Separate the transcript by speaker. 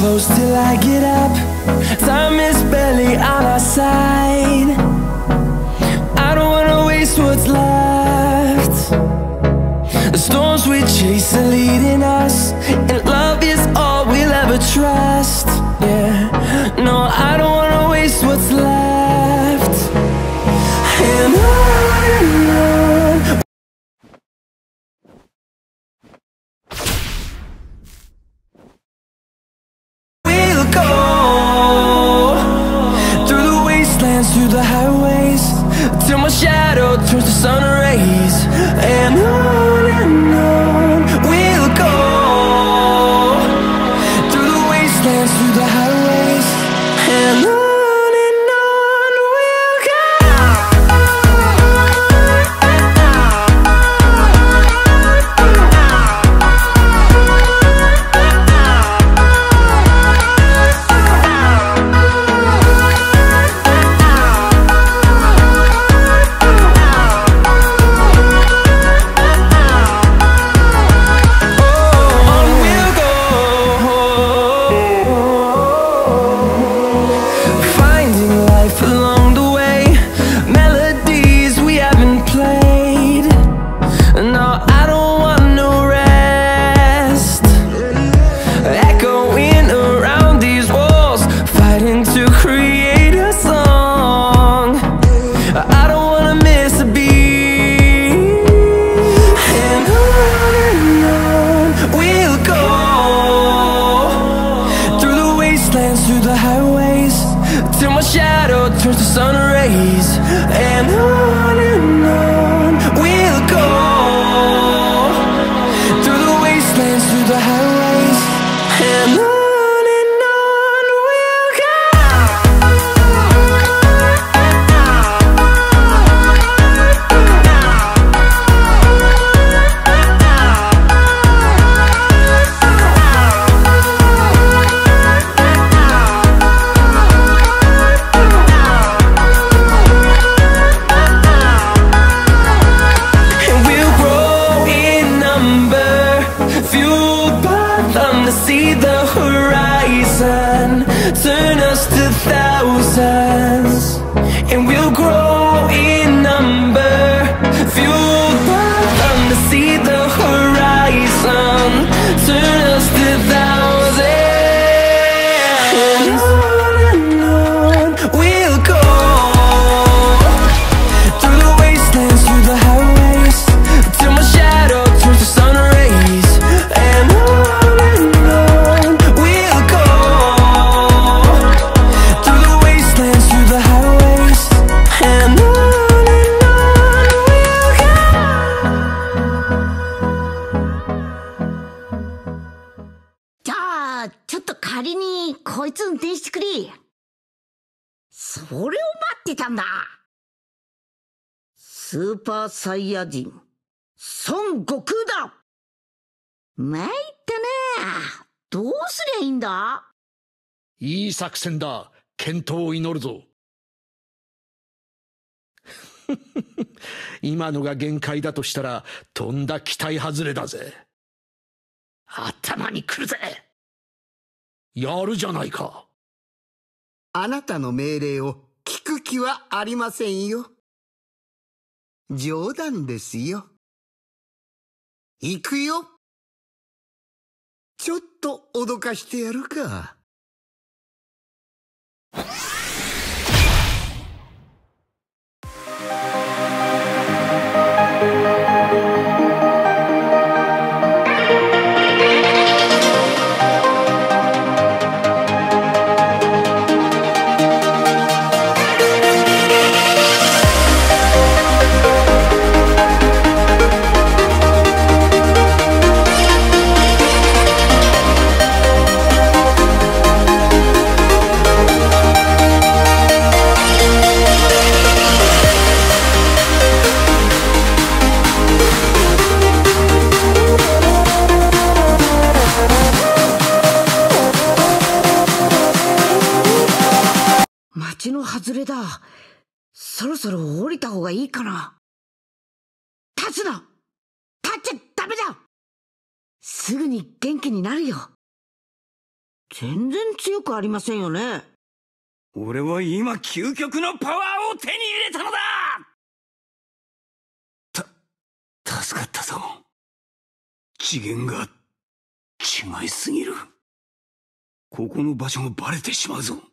Speaker 1: close till I get up. Time is barely on our side. I don't wanna waste what's left. The storms we chase are leading us, and love is all we'll ever trust. Yeah, no, I don't wanna waste what's left. And on we'll go, through the wastelands, through the highways, till my shadow turns to sun rays. And on we'll go, through the wastelands, through the highways, and on we'll go.
Speaker 2: スーパーサイヤ人、孫悟空だ。参ったな。どうすりゃいいんだ？
Speaker 3: いい作戦だ。健闘を祈るぞ。今のが限界だとしたら、とんだ期待外れだぜ。頭にくるぜ。やるじゃないか。
Speaker 4: あなたの命令を聞く気はありませんよ。冗談ですよ。行くよ。ちょっと脅かしてやるか。
Speaker 2: 道の外れだ。そろそろ降りた方がいいかな。立つな！立っちゃダメだ！すぐに元気になるよ。 全然強くありませんよね。
Speaker 5: 俺は今究極のパワーを手に入れたのだ。助かったぞ。次元が違いすぎる。ここの場所もバレてしまうぞ。